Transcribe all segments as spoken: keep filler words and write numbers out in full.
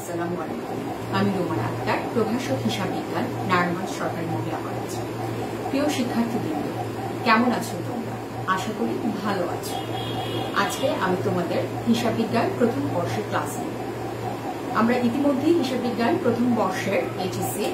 আসসালামু আলাইকুম। আমি রোমান আক্তার, প্রভাষক হিসাব বিজ্ঞান, নারায়ণগঞ্জ সরকারি মহিলা কলেজ। প্রিয় শিক্ষার্থীবৃন্দ, কেমন আছো তোমরা? আশা করি ভালো আছো। আজকে আমি তোমাদের হিসাব বিজ্ঞান প্রথম বর্ষের ক্লাস নেব। আমরা ইতিমধ্যেই হিসাব বিজ্ঞান প্রথম বর্ষের এইচএসসি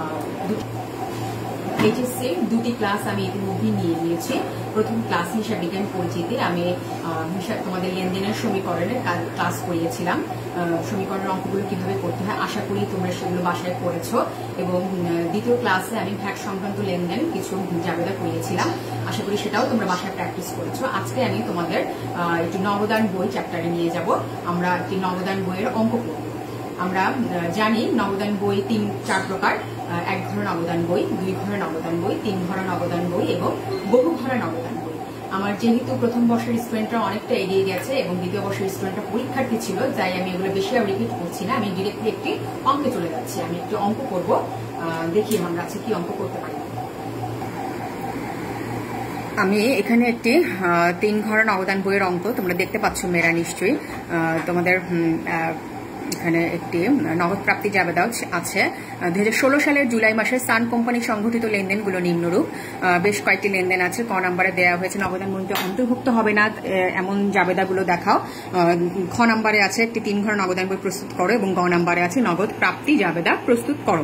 এইচএসসি দুটি ক্লাস আমি ইতিমধ্যেই নিয়ে নিয়েছি। প্রথম ক্লাস হিসাব বিজ্ঞান পরিচিতি আমি তোমাদের লেনদেনের সমীকরণের ক্লাস করিয়েছিলাম। সমীকরণের অঙ্কগুলো কিভাবে করতে হয় আশা করি তোমরা সেগুলো বাসায় করেছো। এবং দ্বিতীয় ক্লাসে আমি ভ্যাট সংক্রান্ত লেনদেন কিছু জাবেদা করিয়েছিলাম, আশা করি সেটাও তোমরা বাসায় প্র্যাকটিস করেছো। আজকে আমি তোমাদের একটি নবদান বই চ্যাপ্টারে নিয়ে যাব। আমরা একটি নবদান বইয়ের অঙ্ক করব। আমরা জানি নবদান বই তিন চার প্রকার। এক ঘরের নবদান বই, দুই ঘরের নবদান বই, তিন ঘরের নবদান বই এবং বহু ঘরের নবদান বই। আমার যেহেতু প্রথম বর্ষের স্টুডেন্টরা অনেকটা এগিয়ে গেছে এবং দ্বিতীয় বর্ষের স্টুডেন্টরা পরীক্ষার্থী ছিল, তাই আমি এগুলো বেশি আর রিপিট করছি না। আমি ডিরেক্টলি একটি অঙ্কে চলে যাচ্ছি। আমি একটি অঙ্ক করব, দেখি আমরা আছে কি অঙ্ক করতে পারি। আমি এখানে একটি তিন ঘরের নবদান বইয়ের অঙ্ক তোমরা দেখতে পাচ্ছ মেয়েরা নিশ্চয়ই। তোমাদের এখানে একটি নগদ প্রাপ্তি জাবেদা আছে। দুই হাজার ষোলো সালের জুলাই মাসে সান কোম্পানি সংঘটিত লেনদেনগুলো নিম্নরূপ। বেশ কয়েকটি লেনদেন আছে, ক নাম্বারে দেওয়া হয়েছে নগদান বইতে অন্তর্ভুক্ত হবে না এমন জাবেদাগুলো দেখাও। খ নাম্বারে আছে একটি তিন ঘর নগদান বই প্রস্তুত করো এবং গ নাম্বারে আছে নগদ প্রাপ্তি জাবেদা প্রস্তুত করো।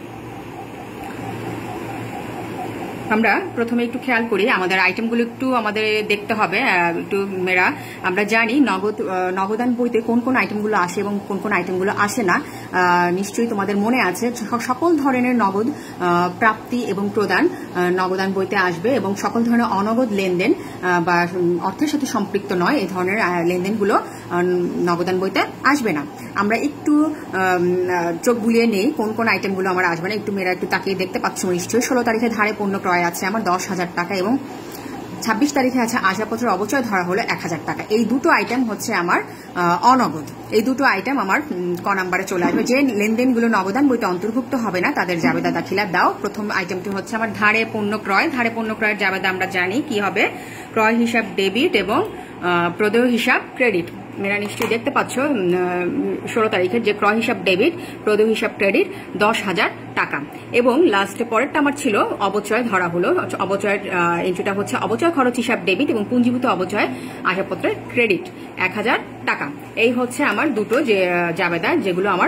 আমরা প্রথমে একটু খেয়াল করি, আমাদের আইটেমগুলো একটু আমাদের দেখতে হবে একটু মেয়েরা। আমরা জানি নগদ নগদান বইতে কোন কোন আইটেমগুলো আসে এবং কোন কোন আইটেমগুলো আসে না। নিশ্চয়ই তোমাদের মনে আছে সকল ধরনের নগদ প্রাপ্তি এবং প্রদান নগদান বইতে আসবে এবং সকল ধরনের অনগদ লেনদেন বা অর্থের সাথে সম্পৃক্ত নয় এই ধরনের লেনদেনগুলো নগদান বইতে আসবে না। আমরা একটু চোখ বুলিয়ে নেই কোন কোন আইটেমগুলো আমার আসবে না। একটু মেয়েরা একটু তাকিয়ে দেখতে পাচ্ছ নিশ্চয়ই। ষোলো তারিখে ধারে পণ্য ক্রয় আছে আমার দশ হাজার টাকা এবং ছাব্বিশ তারিখে আছে আসবাবপত্রের অবচয় ধরা হলো এক হাজার টাকা। এই দুটো আইটেম হচ্ছে আমার অনগদ। এই দুটো আইটেম আমার ক নাম্বারে চলে আসবে। যে লেনদেনগুলো নগদান বইতে অন্তর্ভুক্ত হবে না তাদের জাবেদা দাখিলা দাও। প্রথম আইটেমটি হচ্ছে আমার ধারে পণ্য ক্রয়। ধারে পণ্য ক্রয়ের জাবেদা আমরা জানি কি হবে, ক্রয় হিসাব ডেবিট এবং প্রদেয় হিসাব ক্রেডিট। মেয়েরা নিশ্চয়ই দেখতে পাচ্ছ ষোলো তারিখের যে ক্রয় হিসাব ডেবিট, প্রদেয় হিসাব ক্রেডিট দশ হাজার টাকা। এবং লাস্টে পরেরটা আমার ছিল অবচয় ধরা হলো। অবচয়ের এন্ট্রিটা হচ্ছে অবচয় খরচ হিসাব ডেবিট এবং পুঞ্জীভূত অবচয় আসবাবপত্রের ক্রেডিট এক হাজার টাকা। এই হচ্ছে আমার দুটো যে জাবেদা যেগুলো আমার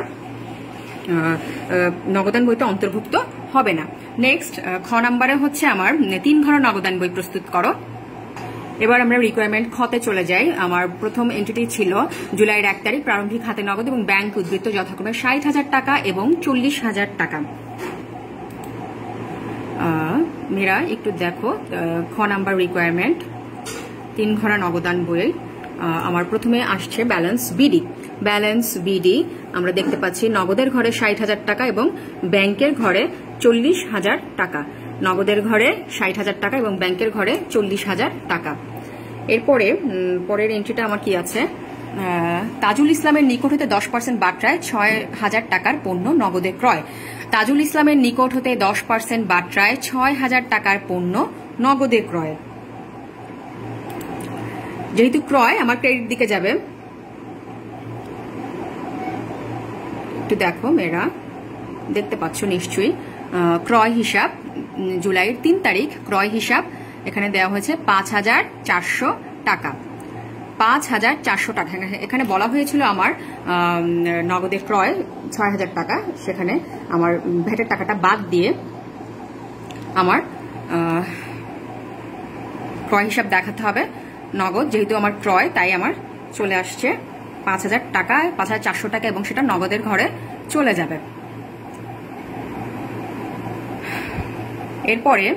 নগদান বইতে অন্তর্ভুক্ত হবে না। নেক্সট খ নাম্বারে হচ্ছে আমার তিন ঘর নগদান বই প্রস্তুত করো। এবার আমরা রিকোয়ারমেন্ট খতে চলে যাই। আমার প্রথম এন্ট্রিটি ছিল জুলাইয়ের এক তারিখ প্রারম্ভিক হাতে নগদ এবং ব্যাংক উদ্বৃত্ত যথাক্রমে ষাট হাজার টাকা এবং চল্লিশ হাজার টাকা। মেয়েরা একটু দেখো খ নাম্বার রিকোয়ারমেন্ট তিন ঘরা নগদান বইয়ে আমার প্রথমে আসছে ব্যালেন্স বিডি। ব্যালেন্স বিডি আমরা দেখতে পাচ্ছি নগদের ঘরে ষাট হাজার টাকা এবং ব্যাংকের ঘরে চল্লিশ হাজার টাকা। নগদের ঘরে ষাট হাজার টাকা এবং ব্যাংকের ঘরে চল্লিশ হাজার টাকা। এরপরে পরের এন্ট্রিটা আমার কি আছে, তাজুল ইসলামের নিকট হতে দশ পার্সেন্ট বাট্রায় ছয় হাজার টাকার পণ্য নগদে ক্রয়। তাজুল ইসলামের নিকট হতে দশ পার্সেন্ট বাট্রায় ছয় হাজার টাকার পণ্য নগদে ক্রয়। যেহেতু ক্রয় আমার ক্রেডিট দিকে যাবে, একটু দেখো মেয়েরা দেখতে পাচ্ছ নিশ্চয়ই। ক্রয় হিসাব জুলাইয়ের তিন তারিখ ক্রয় হিসাব এখানে দেওয়া হয়েছে পাঁচ হাজার চারশো টাকা। পাঁচ হাজার চারশো টাকা এখানে বলা হয়েছিল আমার নগদের ক্রয় ছয় হাজার টাকা, সেখানে আমার ভ্যাটের টাকাটা বাদ দিয়ে আমার ক্রয় হিসাব দেখাতে হবে নগদ। যেহেতু আমার ক্রয় তাই আমার চলে আসছে পাঁচ হাজার টাকা, পাঁচ হাজার চারশো টাকা এবং সেটা নগদের ঘরে চলে যাবে। এরপরে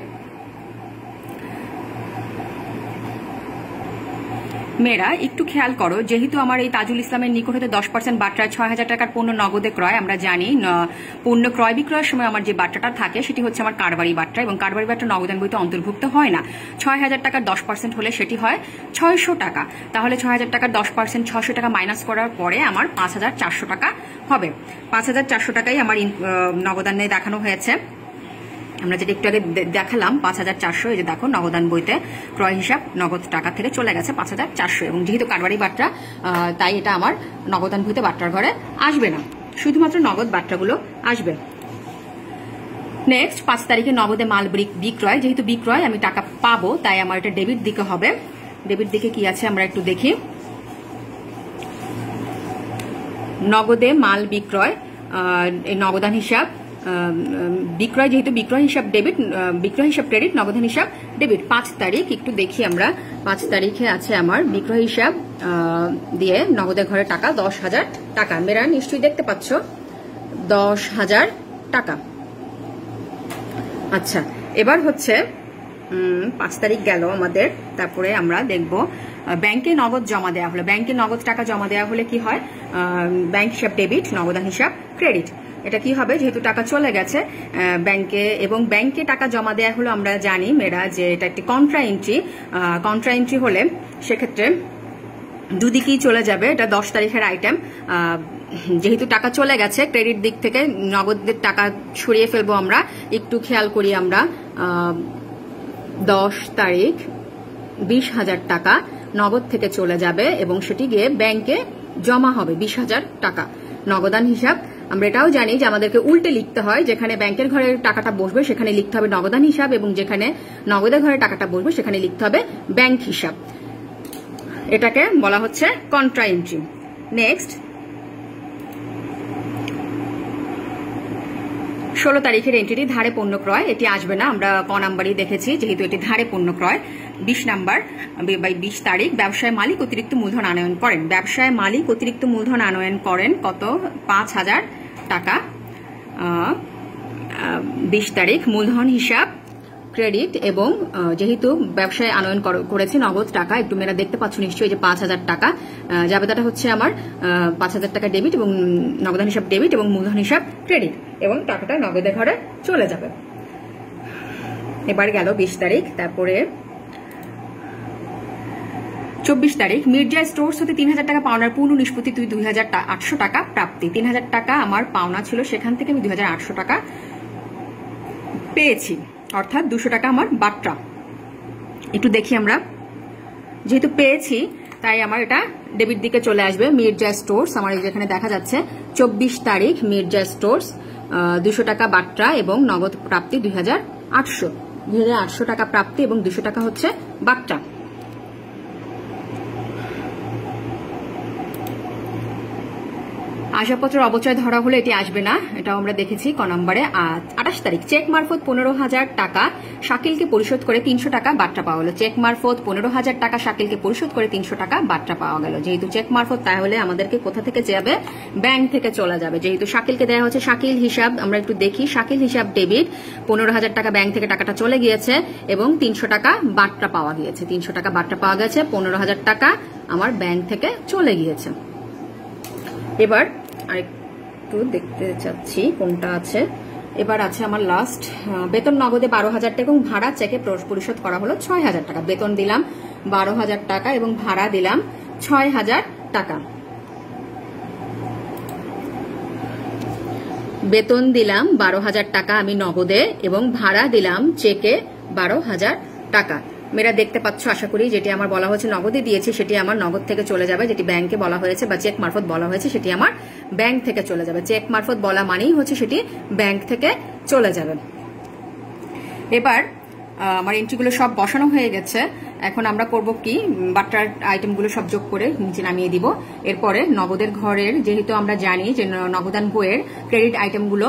মেয়েরা একটু খেয়াল করো, যেহেতু আমার এই তাজুল ইসলামের নিকট হতে দশ পার্সেন্ট বাট্রায় ছয় হাজার টাকার পণ্য নগদে ক্রয়, আমরা জানি পণ্য ক্রয় বিক্রয়ের সময় আমার যে বাট্রাটা থাকে সেটি হচ্ছে আমার কারবারি বাট্রা এবং কারবারি বাট্রা নগদান বইতে অন্তর্ভুক্ত হয় না। ছয় হাজার টাকার দশ পার্সেন্ট হলে সেটি হয় ছয়শো টাকা। তাহলে ছয় হাজার টাকার দশ পার্সেন্ট ছয়শো টাকা মাইনাস করার পরে আমার পাঁচ হাজার চারশো টাকা হবে। পাঁচ হাজার চারশো টাকাই আমার নগদানে দেখানো হয়েছে। আমরা যেটা একটু আগে দেখালাম পাঁচ হাজার চারশো, এই যে দেখো নগদান বইতে ক্রয় হিসাব নগদ টাকা থেকে চলে গেছে পাঁচ হাজার চারশো এবং যেহেতু কারবারি বাট্রা তাই এটা আমার নগদান বইতে বাট্রার ঘরে আসবে না। শুধুমাত্র নগদ বাট্টাগুলো আসবে। নেক্সট পাঁচ তারিখে নগদে মাল বিক্রয়, যেহেতু বিক্রয় আমি টাকা পাবো তাই আমার এটা ডেবিট দিকে হবে। ডেবিট দিকে কি আছে আমরা একটু দেখি। নগদে মাল বিক্রয়, নগদান হিসাব বিক্রয়, যেহেতু বিক্রয় হিসাব ডেবিট, বিক্রয় হিসাব ক্রেডিট, নগদান হিসাব ডেবিট। পাঁচ তারিখ একটু দেখি আমরা। পাঁচ তারিখে আছে আমার বিক্রয় হিসাব দিয়ে নগদের ঘরে টাকা দশ হাজার টাকা। মেরা নিশ্চয়ই দেখতে পাচ্ছ দশ হাজার টাকা। আচ্ছা, এবার হচ্ছে পাঁচ তারিখ গেল আমাদের। তারপরে আমরা দেখব ব্যাংকে নগদ জমা দেওয়া হলো। ব্যাংকে নগদ টাকা জমা দেওয়া হলে কি হয়, ব্যাংক হিসাব ডেবিট, নগদান হিসাব ক্রেডিট। এটা কি হবে, যেহেতু টাকা চলে গেছে ব্যাংকে এবং ব্যাংকে টাকা জমা দেওয়া হলো, আমরা জানি মেয়েরা যে এটা একটি কন্ট্রা এন্ট্রি। কন্ট্রা এন্ট্রি হলে সেক্ষেত্রে দুদিকেই চলে যাবে। এটা দশ তারিখের আইটেম। যেহেতু টাকা চলে গেছে ক্রেডিট দিক থেকে নগদের টাকা সরিয়ে ফেলবো আমরা। একটু খেয়াল করি আমরা, দশ তারিখ বিশ হাজার টাকা নগদ থেকে চলে যাবে এবং সেটি গিয়ে ব্যাংকে জমা হবে বিশ হাজার টাকা। নগদান হিসাব আমরা এটাও জানি যে আমাদেরকে উল্টে লিখতে হয়, যেখানে ব্যাংকের ঘরে টাকাটা বসবে সেখানে লিখতে হবে নগদান হিসাব এবং যেখানে নগদের ঘরে টাকাটা বসবে সেখানে লিখতে হবে ব্যাংক হিসাব। এটাকে বলা হচ্ছে কন্ট্রা এন্ট্রি। নেক্সট ষোলো তারিখের এন্ট্রিটি ধারে পণ্য ক্রয়, এটি আসবে না, আমরা ক নাম্বারই দেখেছি যেহেতু এটি ধারে পণ্য ক্রয়। বিশ নাম্বার বিশ তারিখ ব্যবসায় মালিক অতিরিক্ত মূলধন আনয়ন করেন। ব্যবসায় মালিক অতিরিক্ত মূলধন আনয়ন করেন কত, পাঁচ হাজার টাকা। বিশ তারিখ মূলধন হিসাব ক্রেডিট এবং যেহেতু ব্যবসায় আনয়ন করেছে নগদ টাকা, একটু মেয়েরা দেখতে পাচ্ছ নিশ্চয়ই যে পাঁচ হাজার টাকা। জাবেদাটা হচ্ছে আমার পাঁচ হাজার টাকা ডেবিট এবং নগদান হিসাব ডেবিট এবং মূলধন হিসাব ক্রেডিট এবং টাকাটা নগদের ঘরে চলে যাবে। এবার গেল বিশ তারিখ। তারপরে চব্বিশ তারিখ মির্জা স্টোর্স হতে তিন হাজার টাকা পাওনার পূর্ণ নিষ্পত্তি তুই দুই হাজার আটশো টাকা প্রাপ্তি। তিন হাজার টাকা আমার পাওনা ছিল, সেখান থেকে আমি দুই হাজার আটশো টাকা পেয়েছি, অর্থাৎ দুশো টাকা আমার বাট্টা। একটু দেখি আমরা, যেহেতু পেয়েছি তাই আমার এটা ডেবিট দিকে চলে আসবে। মির্জা স্টোর্স আমার যেখানে দেখা যাচ্ছে চব্বিশ তারিখ মির্জা স্টোর্স দুশো টাকা বাট্টা এবং নগদ প্রাপ্তি দুই হাজার আটশো দুই হাজার আটশো টাকা প্রাপ্তি এবং দুশো টাকা হচ্ছে বাট্টা। আসবাবপত্রের অবচয় ধরা হলে এটি আসবে না, এটাও আমরা দেখেছি ক নম্বরে। আঠাশ তারিখ চেক মারফত পনেরো হাজার টাকা শাকিলকে পরিশোধ করে তিনশো টাকা বাট্টা পাওয়া গেল। চেক মারফত পনেরো হাজার টাকা শাকিলকে পরিশোধ করে তিনশো টাকা বাট্টা পাওয়া গেল। যেহেতু চেক মারফত তাহলে আমাদেরকে কোথা থেকে যাবে, ব্যাংক থেকে চলে যাবে। যেহেতু শাকিলকে দেওয়া হচ্ছে শাকিল হিসাব, আমরা একটু দেখি শাকিল হিসাব ডেবিট, পনেরো হাজার টাকা ব্যাংক থেকে টাকাটা চলে গিয়েছে এবং তিনশো টাকা বাট্টা পাওয়া গিয়েছে। তিনশো টাকা বাট্টা পাওয়া গেছে, পনেরো হাজার টাকা আমার ব্যাংক থেকে চলে গিয়েছে। এবার আরেকটু দেখতে চাচ্ছি কোনটা আছে। এবার আছে আমার লাস্ট বেতন নগদে বারো হাজার টাকা এবং ভাড়া চেকে পরিশোধ করা হলো ছয় হাজার টাকা। বেতন দিলাম বারো হাজার টাকা এবং ভাড়া দিলাম ছয় হাজার টাকা। বেতন দিলাম বারো হাজার টাকা আমি নগদে এবং ভাড়া দিলাম চেকে বারো হাজার টাকা। মেয়েরা দেখতে পাচ্ছ আশা করি, যেটি আমার বলা হয়েছে নগদে দিয়েছি সেটি আমার নগদ থেকে চলে যাবে, যেটি ব্যাংকে বলা হয়েছে বা চেক মারফত বলা হয়েছে সেটি আমার ব্যাংক থেকে চলে যাবে। চেক মারফত বলা মানেই হচ্ছে সেটি ব্যাংক থেকে চলে যাবে। এবার আমার এন্ট্রিগুলো সব বসানো হয়ে গেছে। এখন আমরা করব কি, বাট্টার আইটেমগুলো সব যোগ করে নিচে নামিয়ে দিব। এরপরে নগদের ঘরের, যেহেতু আমরা জানি যে নগদান বইয়ের ক্রেডিট আইটেমগুলো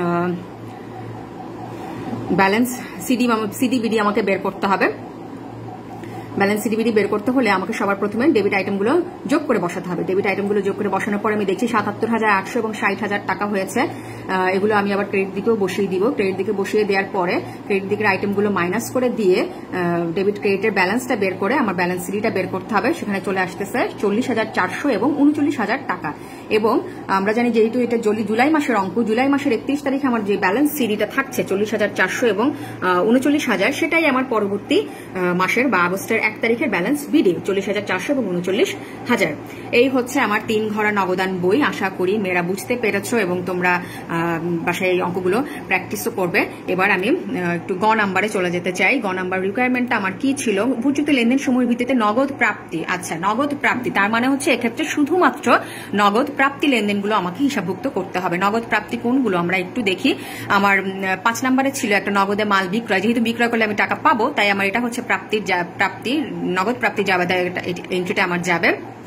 ব্যালেন্স সিডি সিডিবিডি আমাকে বের করতে হবে। ব্যালেন্স সিডিবিডি বের করতে হলে আমাকে সবার প্রথমে ডেবিট আইটেমগুলো যোগ করে বসাতে হবে। ডেবিট আইটেমগুলো যোগ করে বসানোর পর আমি দেখছি সাতাত্তর হাজার আটশো এবং ষাট হাজার টাকা হয়েছে। এগুলো আমি আবার ক্রেডিট দিকেও বসিয়ে দিব। ক্রেডিট দিকে বসিয়ে দেওয়ার পরে ক্রেডিট দিকের আইটেমগুলো মাইনাস করে দিয়ে ডেবিট ক্রেডিটের ব্যালেন্সটা বের করে আমার ব্যালেন্স সিডিটা বের করতে হবে। সেখানে চলে আসতেছে চল্লিশ হাজার চারশো এবং উনচল্লিশ হাজার টাকা। এবং আমরা জানি যেহেতু এটা জুলাই মাসের অঙ্ক, জুলাই মাসের একত্রিশ তারিখে আমার যে ব্যালেন্স সিডিটা থাকছে চল্লিশ হাজার চারশো এবং উনচল্লিশ হাজার, সেটাই আমার পরবর্তী মাসের বা আগস্টের এক তারিখের ব্যালেন্স বিডি চল্লিশ হাজার চারশো এবং উনচল্লিশ হাজার। এই হচ্ছে আমার তিন ঘরা নগদান বই। আশা করি মেয়েরা বুঝতে পেরেছ এবং তোমরা বাসায় এই অঙ্কগুলো প্র্যাকটিসও করবে। এবার আমি একটু গ নাম্বারে চলে যেতে চাই। গ নাম্বার রিকোয়ারমেন্টটা আমার কি ছিল? উপযুক্ত লেনদেন সময়ের ভিত্তিতে নগদ প্রাপ্তি। আচ্ছা, নগদ প্রাপ্তি তার মানে হচ্ছে এক্ষেত্রে শুধুমাত্র নগদ প্রাপ্তি লেনদেনগুলো আমাকে হিসাবভুক্ত করতে হবে। নগদ প্রাপ্তি কোনগুলো আমরা একটু দেখি। আমার পাঁচ নাম্বারে ছিল একটা নগদে মাল বিক্রয়, যেহেতু বিক্রয় করলে আমি টাকা পাবো তাই আমার এটা হচ্ছে প্রাপ্তির প্রাপ্তি নগদ প্রাপ্তি যাবে, তাই এন্ট্রিটা আমার যাবে।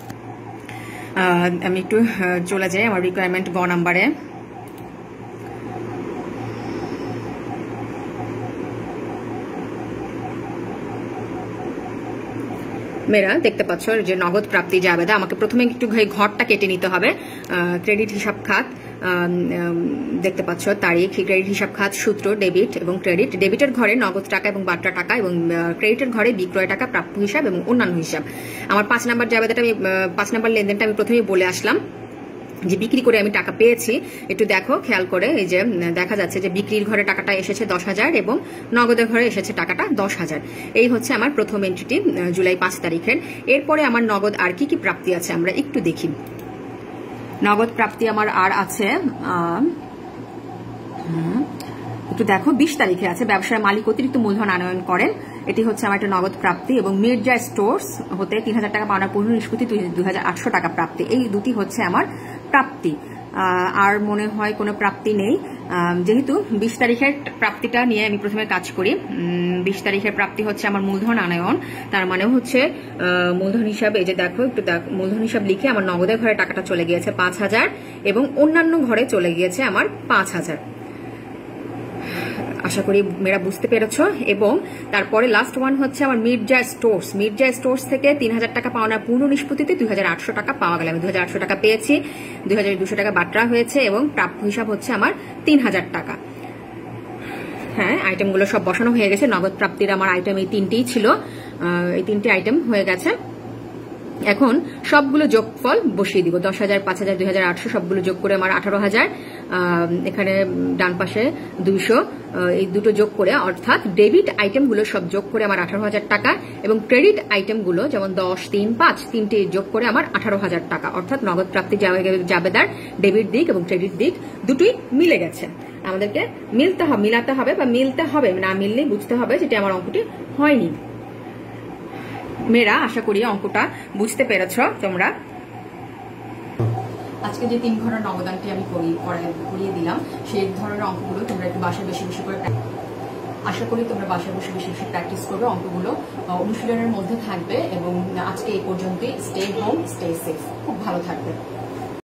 আমি একটু চলে যাই আমার রিকোয়ারমেন্ট গ নাম্বারে। মেয়েরা দেখতে পাচ্ছ যে নগদ প্রাপ্তি যাবে, আমাকে প্রথমে একটু ঘরটা কেটে নিতে হবে। ক্রেডিট হিসাব খাত দেখতে পাচ্ছ, তারিখ, ক্রেডিট হিসাব খাত, সূত্র, ডেবিট এবং ক্রেডিট। ডেবিটের ঘরে নগদ টাকা এবং বাট্টা টাকা এবং ক্রেডিটের ঘরে বিক্রয় টাকা, প্রাপ্য হিসাব এবং অন্যান্য হিসাব। আমার পাঁচ নাম্বার জাবেদাটা আমি পাঁচ নাম্বার লেনদেনটা আমি প্রথমেই বলে আসলাম যে বিক্রি করে আমি টাকা পেয়েছি। একটু দেখো খেয়াল করে, এই যে দেখা যাচ্ছে যে বিক্রির ঘরে টাকাটা এসেছে দশ হাজার এবং নগদের ঘরে এসেছে টাকাটা দশ হাজার। এই হচ্ছে আমার প্রথম এন্ট্রিটি জুলাই পাঁচ তারিখের। এরপরে আমার নগদ আর কি কি প্রাপ্তি আছে আমরা একটু দেখি। নগদ প্রাপ্তি আমার আর আছে একটু দেখো বিশ তারিখে আছে, ব্যবসার মালিক অতিরিক্ত মূলধন আনয়ন করেন, এটি হচ্ছে আমার একটা নগদ প্রাপ্তি। এবং মির্জা স্টোর্স হতে তিন হাজার টাকা পাওনার পূর্ণ নিষ্পত্তি দুই হাজার আটশো টাকা প্রাপ্তি। এই দুটি হচ্ছে আমার প্রাপ্তি। আর মনে হয় কোনো প্রাপ্তি নেই। যেহেতু বিশ তারিখের প্রাপ্তিটা নিয়ে আমি প্রথমে কাজ করি। বিশ তারিখের প্রাপ্তি হচ্ছে আমার মূলধন আনয়ন, তার মানে হচ্ছে মূলধন হিসাবে এই যে দেখো একটু মূলধন হিসাব লিখে আমার নগদের ঘরে টাকাটা চলে গিয়েছে পাঁচ হাজার এবং অন্যান্য ঘরে চলে গিয়েছে আমার পাঁচ হাজার। আশা করি মেয়েরা বুঝতে পেরেছ। এবং তারপরে লাস্ট ওয়ান হচ্ছে আমার মির্জা স্টোর্স। মির্জা স্টোর্স থেকে তিন হাজার টাকা পাওনার পূর্ণ নিষ্পত্তিতে দুই হাজার আটশো টাকা পাওয়া গেল। আমি দুই হাজার আটশো টাকা পেয়েছি, দুই হাজার দুশো টাকা বাট্রা হয়েছে এবং প্রাপ্য হিসাব হচ্ছে আমার তিন হাজার টাকা। হ্যাঁ, আইটেমগুলো সব বসানো হয়ে গেছে। নগদ প্রাপ্তির আমার আইটেম এই তিনটেই ছিল, এই তিনটে আইটেম হয়ে গেছে। এখন সবগুলো যোগফল বসিয়ে দিব। দশ হাজার, পাঁচ হাজার, দুই হাজার আটশো সবগুলো যোগ করে আমার আঠারো হাজার, এখানে ডান পাশে দুইশো, এই দুটো যোগ করে অর্থাৎ ডেবিট আইটেমগুলো সব যোগ করে আমার আঠারো হাজার টাকা এবং ক্রেডিট আইটেমগুলো যেমন দশ, তিন, পাঁচ তিনটে যোগ করে আমার আঠারো হাজার টাকা। অর্থাৎ নগদ প্রাপ্তি জাবেদার ডেবিট দিক এবং ক্রেডিট দিক দুটোই মিলে গেছে। আমাদেরকে মিলতে হবে, মিলাতে হবে বা মিলতে হবে, না মিললেই বুঝতে হবে যেটা আমার অঙ্কটি হয়নি। মেয়েরা আশা করি অঙ্কটা বুঝতে পেরেছ তোমরা। আজকে যে তিন ঘরের নবদানটি আমি করিয়ে দিলাম সেই ধরনের অঙ্কগুলো তোমরা একটু বাসায় বেশি বেশি করে আশা করি তোমরা বাসায় বসে বেশি বেশি প্র্যাকটিস করবে, অঙ্কগুলো অনুশীলনের মধ্যে থাকবে। এবং আজকে এই পর্যন্তই। স্টে হোম, স্টে সেফ, খুব ভালো থাকবে।